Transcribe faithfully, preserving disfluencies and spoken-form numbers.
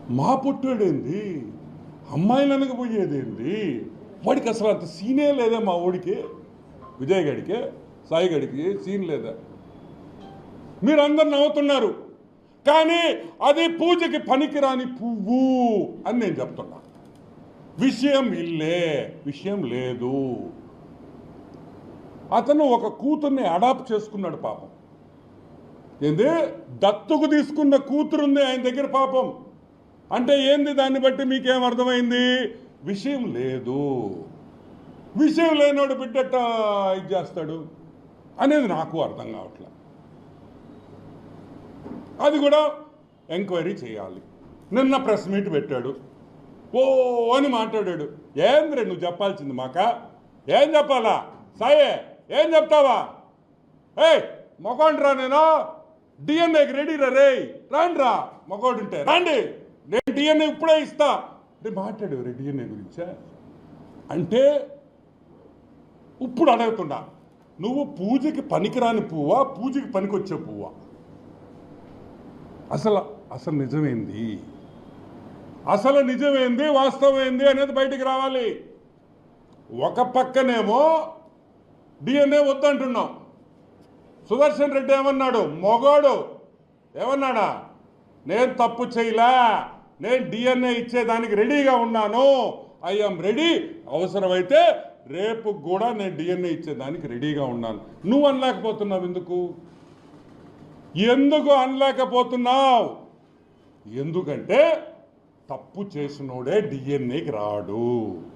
మా పుట్టాడేంది, అమ్మాయిలు అనకపోయేదేంది, వాడికి అసలు అంత సీనే లేదా, మా ఓడికి విజయ్ గడికి సాయి గడికి సీన్ లేదా. మీరందరు నవ్వుతున్నారు, కానీ అది పూజకి పనికిరాని పువ్వు అని నేను చెప్తున్నా. విషయం ఇల్లే, విషయం లేదు. అతను ఒక కూతుర్ని అడాప్ట్ చేసుకున్నాడు పాపం. ఏంది, దత్తుకు తీసుకున్న కూతురుంది ఆయన దగ్గర పాపం. అంటే ఏంది, దాన్ని బట్టి మీకేం అర్థమైంది? విషయం లేదు. విషయం లేనోడు బిడ్డట ఇది చేస్తాడు అనేది నాకు అర్థం కావట్లే. అది కూడా ఎంక్వైరీ చేయాలి. నిన్న ప్రెస్ మీట్ పెట్టాడు, ఓ అని మాట్లాడాడు. ఏంద్రే నువ్వు చెప్పాల్సింది మాక? ఏం చెప్పాలా సాయే, ఏం చెప్తావా? ఏయ్ మొగోండ్రా, నేను డిఎన్ఏకి రెడీ రా, రే రాండి రా, మొగోడుంటే రండి, నేను డిఎన్ఏ ఇప్పుడే ఇస్తా అంటే మాట్లాడు రే డిఎన్ఏ గురించా. అంటే ఇప్పుడు అడుగుతున్నా, నువ్వు పూజకి పనికిరాని పువ్వా, పూజకి పనికొచ్చే పువ్వా? అసలు అసలు నిజమేంది, అసలు నిజమేంది, వాస్తవమేంది అనేది బయటికి రావాలి. ఒక పక్కనేమో డిఎన్ఏ వద్దంటున్నాం. సుదర్శన్ రెడ్డి ఏమన్నాడు, మొగోడు ఏమన్నాడా, నేను తప్పు చేయలే, నేను డిఎన్ఏ ఇచ్చేదానికి రెడీగా ఉన్నాను, ఐఎమ్ రెడీ, అవసరమైతే రేపు కూడా నేను డిఎన్ఏ ఇచ్చేదానికి రెడీగా ఉన్నాను. నువ్వు అనలేకపోతున్నావు ఎందుకు? ఎందుకు అనలేకపోతున్నావు? ఎందుకంటే తప్పు చేసినోడే డిఎన్ఏకి రాడు.